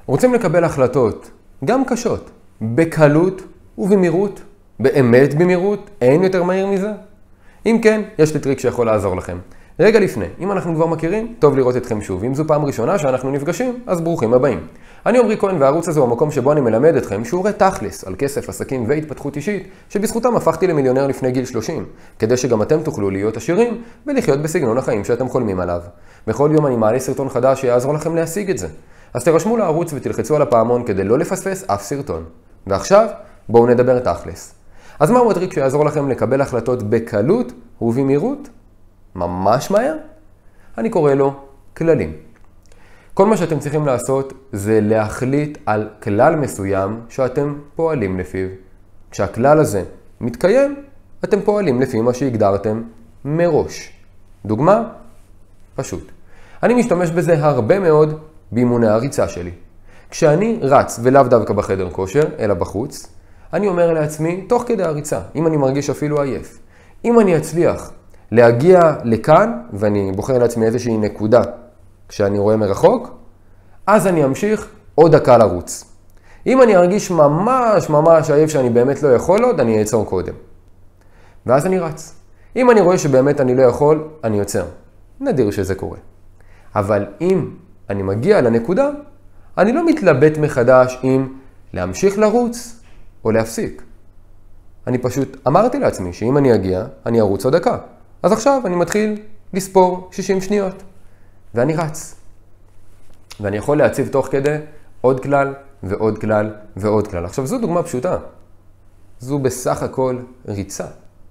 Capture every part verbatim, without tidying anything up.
רוצים לקבל החלטות, גם קשות, בקלות ובמהירות, באמת במהירות, אין יותר מהיר מזה? אם כן, יש לי טריק שיכול לעזור לכם. רגע לפני, אם אנחנו כבר מכירים, טוב לראות אתכם שוב. אם זו פעם ראשונה שאנחנו נפגשים, אז ברוכים הבאים. אני עומרי כהן, והערוץ הזה הוא המקום שבו אני מלמד אתכם שיעורי תכלס על כסף, עסקים והתפתחות אישית, שבזכותם הפכתי למיליונר לפני גיל שלושים, כדי שגם אתם תוכלו להיות עשירים ולחיות בסגנון החיים שאתם חולמים עליו. בכל יום אני מעלה סרטון חדש שיעזור לכם להשיג את זה. אז תרשמו לערוץ ותלחצו על הפעמון כדי לא לפספס אף סרטון. ועכשיו, בואו נדבר תכלס. אז מהו הטריק שיעזור לכם לקבל החלטות בקלות ובמהירות? ממש מהר? אני קורא לו כללים. כל מה שאתם צריכים לעשות זה להחליט על כלל מסוים שאתם פועלים לפיו. כשהכלל הזה מתקיים, אתם פועלים לפי מה שהגדרתם מראש. דוגמה? פשוט. אני משתמש בזה הרבה מאוד באימוני הריצה שלי. כשאני רץ ולאו דווקא בחדר כושר, אלא בחוץ, אני אומר לעצמי, תוך כדי הריצה, אם אני מרגיש אפילו עייף, אם אני אצליח להגיע לכאן, ואני בוחר לעצמי איזושהי נקודה כשאני רואה מרחוק, אז אני אמשיך עוד דקה לרוץ. אם אני ארגיש ממש ממש עייף שאני באמת לא יכול עוד, אני אעצור קודם. ואז אני רץ. אם אני רואה שבאמת אני לא יכול, אני יוצר. נדיר שזה קורה. אבל אם אני מגיע לנקודה, אני לא מתלבט מחדש אם להמשיך לרוץ או להפסיק. אני פשוט אמרתי לעצמי שאם אני אגיע, אני ארוץ עוד דקה. אז עכשיו אני מתחיל לספור שישים שניות. ואני רץ. ואני יכול להציב תוך כדי עוד כלל ועוד כלל ועוד כלל. עכשיו זו דוגמה פשוטה. זו בסך הכל ריצה.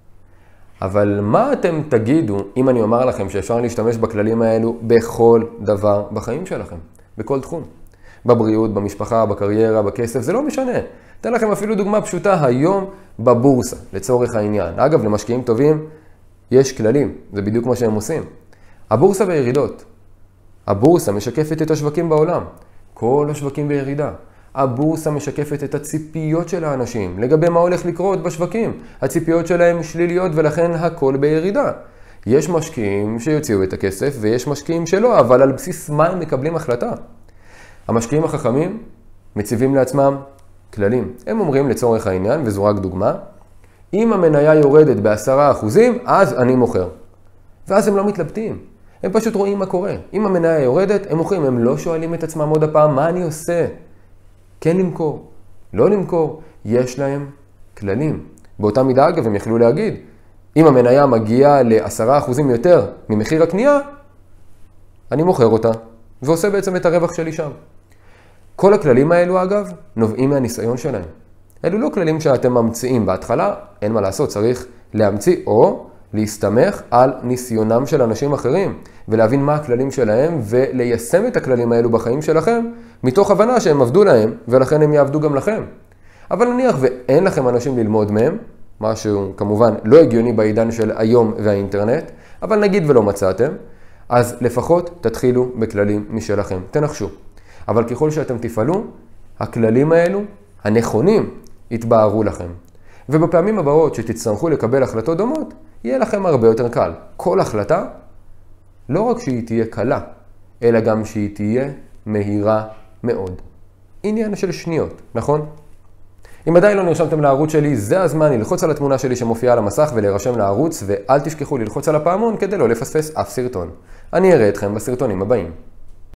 אבל מה אתם תגידו אם אני אומר לכם שאפשר להשתמש בכללים האלו בכל דבר בחיים שלכם? בכל תחום. בבריאות, במשפחה, בקריירה, בכסף, זה לא משנה. אתן לכם אפילו דוגמה פשוטה היום בבורסה, לצורך העניין. אגב, למשקיעים טובים יש כללים, זה בדיוק מה שהם עושים. הבורסה בירידות. הבורסה משקפת את השווקים בעולם. כל השווקים בירידה. הבורסה משקפת את הציפיות של האנשים לגבי מה הולך לקרות בשווקים. הציפיות שלהם שליליות ולכן הכל בירידה. יש משקיעים שיוציאו את הכסף ויש משקיעים שלא, אבל על בסיס מה הם מקבלים החלטה? המשקיעים החכמים מציבים לעצמם כללים. הם אומרים לצורך העניין, וזו רק דוגמה, אם המניה יורדת בעשרה אחוזים, אז אני מוכר. ואז הם לא מתלבטים. הם פשוט רואים מה קורה. אם המניה יורדת, הם מוכרים. הם לא שואלים את עצמם עוד הפעם, מה אני עושה? כן למכור, לא למכור. יש להם כללים. באותה מידה, אגב, הם יכלו להגיד, אם המניה מגיעה ל-עשרה אחוזים יותר ממחיר הקנייה, אני מוכר אותה, ועושה בעצם את הרווח שלי שם. כל הכללים האלו, אגב, נובעים מהניסיון שלהם. אלו לא כללים שאתם ממציאים בהתחלה, אין מה לעשות, צריך להמציא או להסתמך על ניסיונם של אנשים אחרים, ולהבין מה הכללים שלהם, וליישם את הכללים האלו בחיים שלכם, מתוך הבנה שהם עבדו להם, ולכן הם יעבדו גם לכם. אבל נניח ואין לכם אנשים ללמוד מהם, משהו כמובן לא הגיוני בעידן של היום והאינטרנט, אבל נגיד ולא מצאתם, אז לפחות תתחילו בכללים משלכם, תנחשו. אבל ככל שאתם תפעלו, הכללים האלו, הנכונים, יתבהרו לכם. ובפעמים הבאות שתצטרכו לקבל החלטות דומות, יהיה לכם הרבה יותר קל. כל החלטה, לא רק שהיא תהיה קלה, אלא גם שהיא תהיה מהירה מאוד. עניין של שניות, נכון? אם עדיין לא נרשמתם לערוץ שלי, זה הזמן ללחוץ על התמונה שלי שמופיעה על המסך ולהירשם לערוץ, ואל תשכחו ללחוץ על הפעמון כדי לא לפספס אף סרטון. אני אראה אתכם בסרטונים הבאים.